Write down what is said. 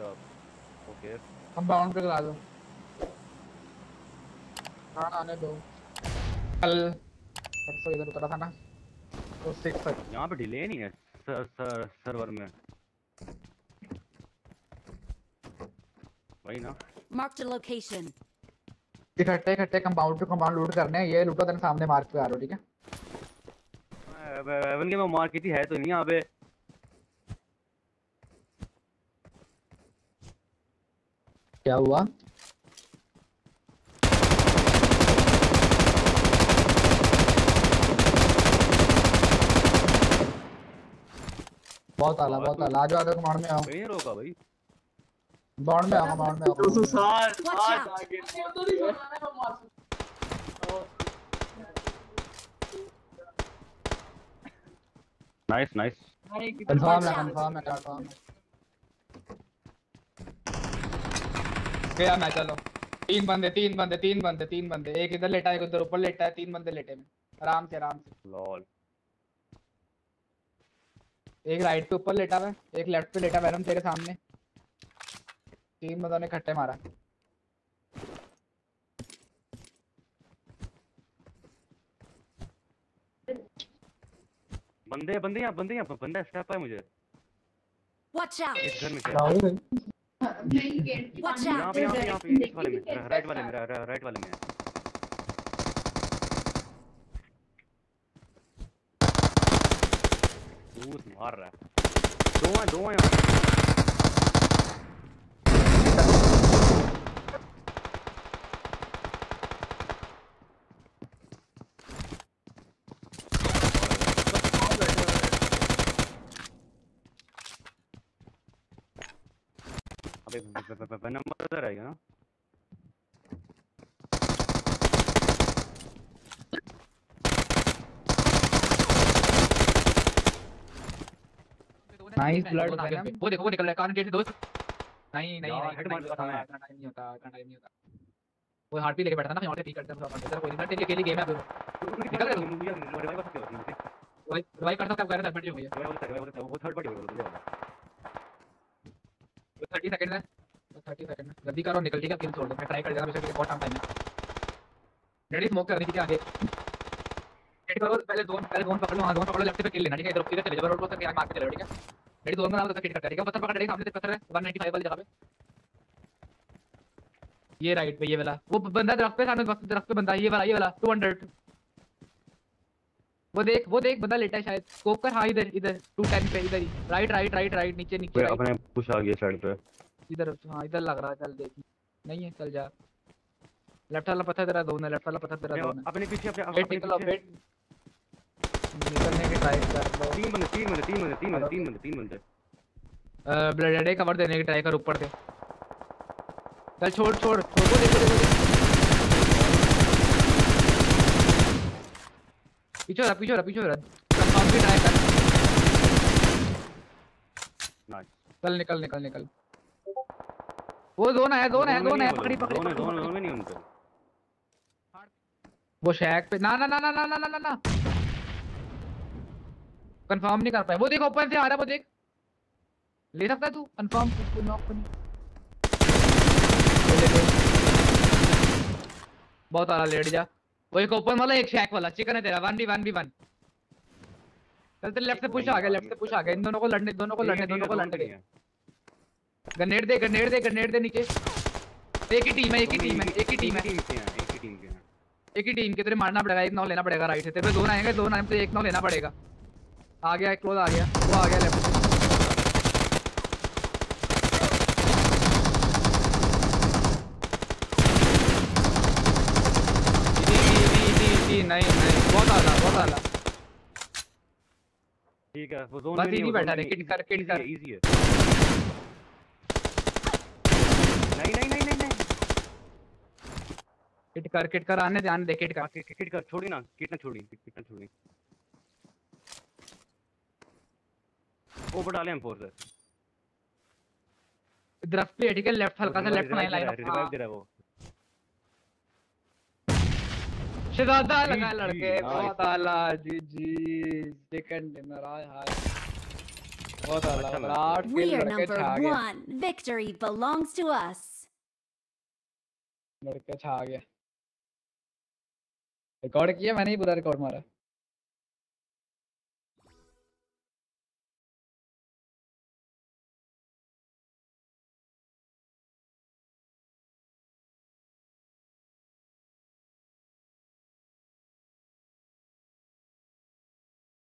Okay हम bound पे करा दो हाँ आने दो कल परसों इधर उतरा था ना तो 6 यहाँ पे डिले नहीं है सर्वर में वही ना Marked a location. इकट्ठे कंपाउंड टू कंपाउंड लूट करने हैं ये लूटो तेरे सामने मार्क पे आ रहा हो ठीक है एवन के मैं मार्केट ही है तो नहीं यहाँ पे क्या हुआ बहुत आला आ जाओ कमांड में आओ नहीं रोका भाई बाउंड में आओ बाउंड में आओ 260 नाइस कंफर्म है गया मैं चलो तीन बंदे एक इधर लेटा है एक उधर ऊपर लेटा है 3 बंदे लेटे में आराम से लॉल एक राइट पे ऊपर लेटा हुआ है एक लेफ्ट पे लेटा वैरम तेरे सामने 3 बंदों ने खट्टे मारा बंदे यहाँ बंदा स्टेप है मुझे Watch out! इस घर में क्या Watch यहाँ out! पे इस वाले में राइट वाले में मार रहा है दो हैं यहाँ अबे नंबर इधर आएगा ना नाइस ब्लड वो देखो वो निकल रहा है कान गेट से दोस्त नहीं हेड मार दिया था मैं टाइम नहीं होता वो हार्ट भी लेके बैठा था ना यहाँ पे पीक करते हैं तेरा कोई नहीं तेरे लिए गेम है निकल रहा है रिवाइव कर सकता है कह रहा था बैठ जाओ भैया वो थर्ड पार्टी हो गया 30 सेकंड है 30 सेकंड में जल्दी करो निकल ठीक है किल छोड़ दो मैं ट्राई कर देगा बेशक बहुत टाइम है रेडी स्मोक करनी थी क्या आगे रेडी करो पहले जोन पकड़ लो हां जोन पकड़ लो लेफ्ट पे किल लेना ठीक है इधर चले जाओ रोड पर से मार के चलो ठीक है रेडी जोन में नाम तक हिट करता है ठीक है पत्थर पकड़ रेडी सामने से पत्थर है 195 वाली जगह पे ये राइट पे ये वाला वो बंदा दरख्त पे सामने दरख्त पे बंदा ये वाला 200 वो देख बंदा लेटा है शायद स्कोप कर हां इधर 210 पे इधर ही राइट नीचे अपने पुश आ गया साइड पे इधर हां इधर लग रहा है चल देख नहीं है चल जा लेफ्ट वाला पत्थर तेरा दो है लेफ्ट वाला पत्थर तेरा दो है अपने पीछे वेट निकलने की ट्राई कर लो तीन बंदे ब्लड डे कवर देने की ट्राई कर ऊपर से चल छोड़ वो देखो पीछे रहा कंफर्म की ट्राई कर नाइस चल निकल वो जोन है पकड़ी जोन में नहीं उनके वो शैक पे ना कंफर्म नहीं कर पाए वो देख ओपन से आ रहा वो देख ले सकता है तू कंफर्म नॉक नहीं बहुत आ रहा लेट जा वो एक ओपन वाला एक शैक वाला चिकन है तेरा 1v1 चल तेरे लेफ्ट से पुश आ गया इन दोनों को लड़ने ग्रेनेड दे नीचे एक ही टीम है एक ही टीम के तेरे मारना पड़ेगा एक नॉक लेना पड़ेगा राइट से तेरे पे 2 आएंगे 2 नाम पे एक नॉक लेना पड़ेगा आ गया क्लोज आ गया वो आ गया लेफ्ट नहीं बहुत आला ठीक है वो जोन में नहीं बैठा रे किट कर इजी है नहीं किट कर आने ध्यान दे किट कर छोड़ी ना किट ना छोड़ी ऊपर डाले हम फोर्स दरख्त पे ठीक है लेफ्ट हल्का सा लेफ्ट में लाइन रिवाइव दे रहा है वो शहजादा लगा लड़के बहुत आला जी सेकंड डिनर हाय बहुत अच्छा आला लगा। 8 We किल are लड़के number छा गया 1. Victory belongs to us. लड़के छा गया रिकॉर्ड किया मैंने ही पूरा रिकॉर्ड मारा